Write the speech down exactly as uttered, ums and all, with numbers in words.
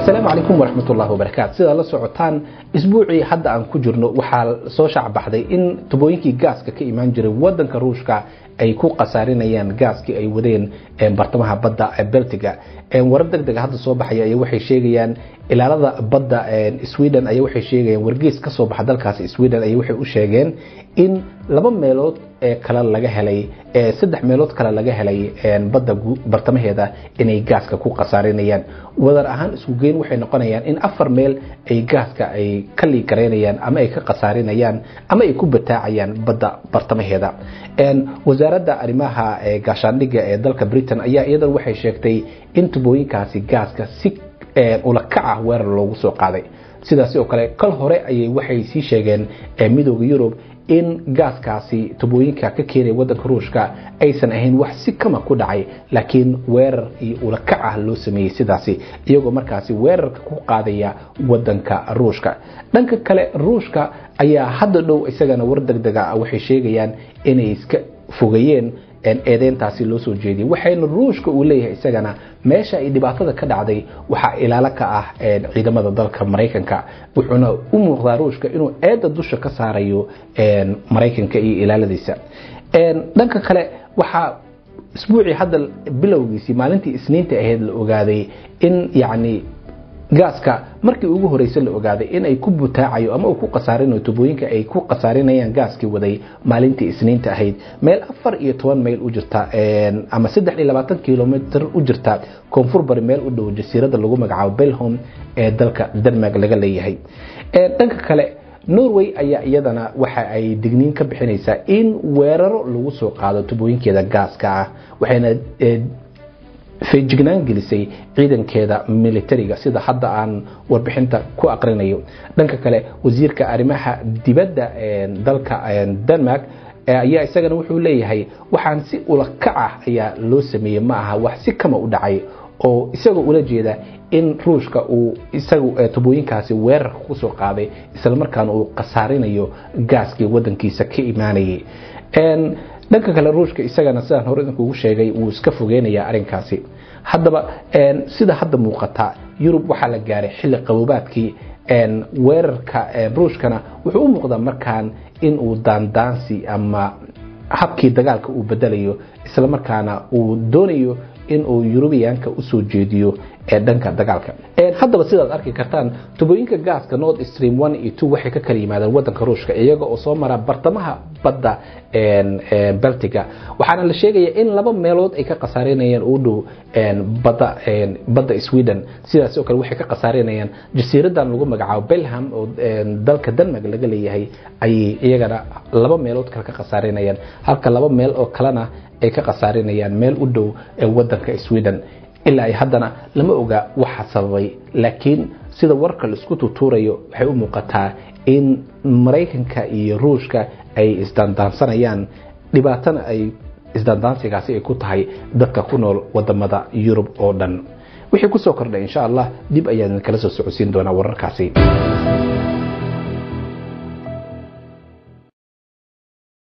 السلام عليكم ورحمة الله وبركاته. سيدا الله سعوتان اسبوعي حدا عن كجرنو وحال سو شعب بحدي إن تبوينكي غاسكا كي إيمان جري ودن كروشكا أي كو قصارين أيان غاسكي أي ودين برطمها بدا بلتيغا وردك دق هذا soo baxay ay waxay sheegayaan ilaalada badda Sweden ay waxay sheegayaan wargeys ka soo baxay dalkaas Sweden ay waxay u sheegeen in laba meelood ee kala laga helay ee saddex meelood kala laga helay badda bartamaheeda inay gaaska ku qasaarinayaan wadar ahaan isku geyn waxay noqonayaan in afar meel ay gaaska ay kali kareynayaan ama ay ka qasaarinayaan ama ay ku bataacayaan badda bartamaheeda een wasaaradda arrimaha ee gaashaandhigga ee dalka Britain ayaa iyada waxay sheegtay in tubooyinkaasi gaaska si ee ula kaca weerar loogu soo qaaday sidaas oo kale kal hore ayay waxay si sheegeen ee midowga Yurub in gaaskaasi tubooyinka ka keenay wadanka Ruushka aysan ahayn wax si kama ku dhacay laakiin weerar iyo ula kaca loo sameeyay sidaasi iyagoo markaasi weerarka ku qaadaya wadanka Ruushka dhanka kale Ruushka ayaa hadda dhow isagana war degdeg ah waxay sheegayaan inay iska fogayeen en eedeentaasi loo soo jeediyay waxayna Ruushka uu leeyahay isagana meesha ay dhibaatada ka dhacday waxa ilaala ka ah ee ciidamada dalka Mareykanka wuxuuna u muuqdaa Ruushka inuu eeda dusha ka saarayo een Mareykanka iyo ilaaladiisa een dhanka kale waxa isbuuci hadda bilowgiisii maalintii Isniinta ahayd la ogaaday in yaani gaaska markii ugu horeysay la ogaaday in ay ku butaacayo ama uu ku qasaarinayo tubooyinka ay ku qasaarinayaan gaaskii waday maalintii Isniinta ahayd meel afar iyo toban mayl u jirta een ama saddex iyo labaatan kiiloomitir u jirta koonfur bari meel u dhow jasiirada lagu magacaabo Belholm ee dalka Denmark laga leeyahay ee dhanka kale Norway ayaa iyadana waxa ay digniin ka bixinaysaa in weeraro lagu soo qaado tubooyinkeeda gaaska ah waxayna feejignaan gelisay ciidankeeda militariga sida hadda aan warbixinta ku aqrinayo dhanka kale wasiirka arrimaha dibadda ee dalka Denmark ayaa isagana wuxuu leeyahay waxaan si ula kac ah ayaa loo sameeyay ma aha wax si kama u dhacay oo isagoo ula jeeda in Ruushka uu isagu tubooyinkaasi weerar ku soo qaaday isla markaana uu qasaarinayo gaaskii wadankiisa ka imaanayay een dhanka kale Ruushka isagana sidaan hore idinku ugu sheegay uu iska fogeynaya arinkaasi haddaba een sida hadda muuqata Yurub waxa la gaaray xilli qaboobaadkii een weerarka Ruushkana wuxuu u muuqdaa markaan in uu daandaansi ama habkii dagaalka uu bedelayo isla markaana uu doonayo in uu Yurubiyaanka u soo jeediyo ee dhanka dagaalka ee haddaba sidaad arki kartaan tubooyinka gaaska Nord Stream one iyo two waxay ka kala yimaadeen wadanka Ruushka iyaga oo soo mara bartamaha badda een Baltiga waxaana la sheegayaa in laba meelood ay ka qasaarinayaan u dhow een badda een badda Sweden sidaas oo kale waxay ka qasaarinayaan jasiiradan lagu magacaabo Belholm oo dalka Denmark laga leeyahay ay iyagana laba meelood kala ka qasaarinayaan halka laba meel oo kalena ay ka qasaarinayaan meel u dhow ee wadanka Sweden ilaa ay haddana lama oga waxa sababay laakiin sida warka la isku tuurayo waxay u muuqataa in Mareykanka iyo Ruushka ay isdaandaansanayaan dhibaatana ay isdaandaansigaasi ay ku tahay dadka ku nool wadamada Yurub oo dhan wixii ku soo kordhay insha Allah dib ayaan kala soo socodsiin doonaa wararkaasi